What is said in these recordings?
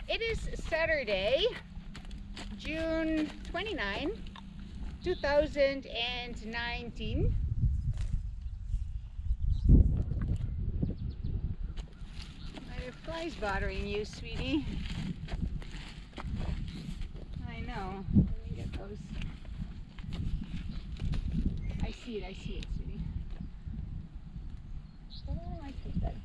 It is Saturday, June 29, 2019. Are the flies bothering you, sweetie? I know. Let me get those. I see it, sweetie. Oh, I keep that.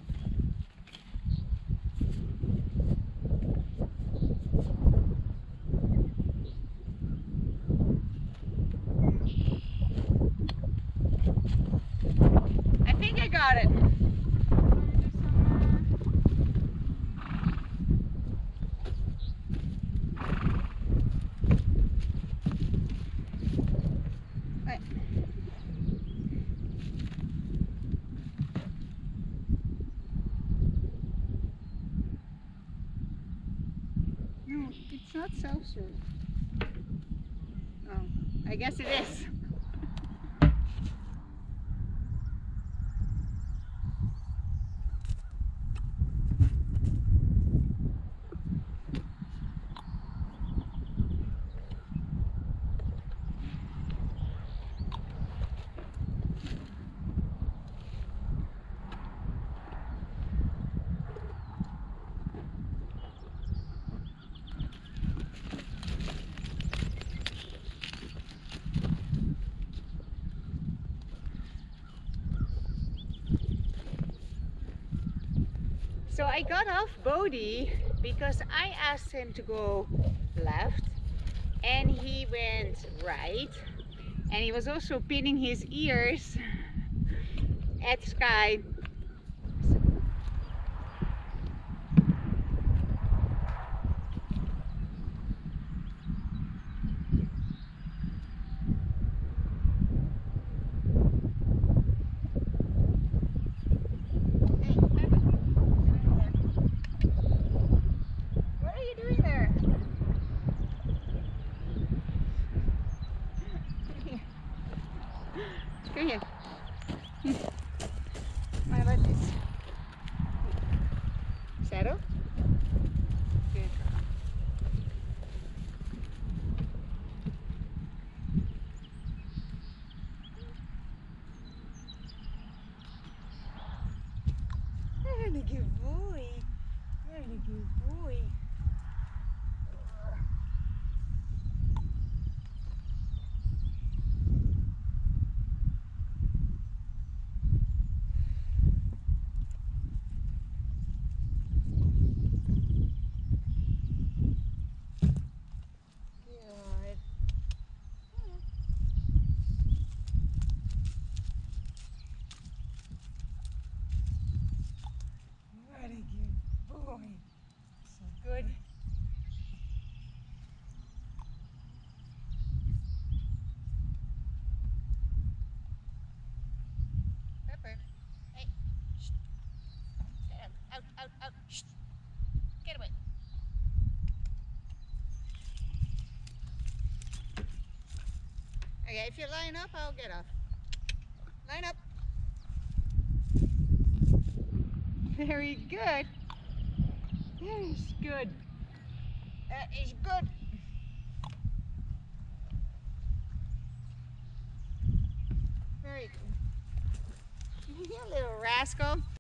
I think I got it. No, it's not self-serve. Oh, I guess it is. So I got off Bodhi because I asked him to go left and he went right, and he was also pinning his ears at Sky. Come here. What about this? Settle? Good girl. Really good boy. Really good boy. Very good boy. So good. Pepper. Hey. Shh. Stand. Out. Shh. Get away. Okay, if you line up, I'll get off. Line up. Very good. That is good. That is good. Very good. You little rascal.